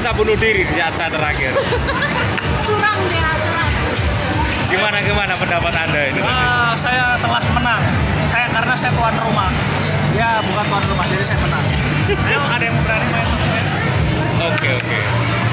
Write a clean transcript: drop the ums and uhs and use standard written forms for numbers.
bisa bunuh diri di saat terakhir. Curang dia, curang. Gimana pendapat Anda ini? Saya telah menang. Karena saya tuan rumah. Dia bukan tuan rumah, jadi saya menang. Ayo, ada yang berani main sama saya? Oke.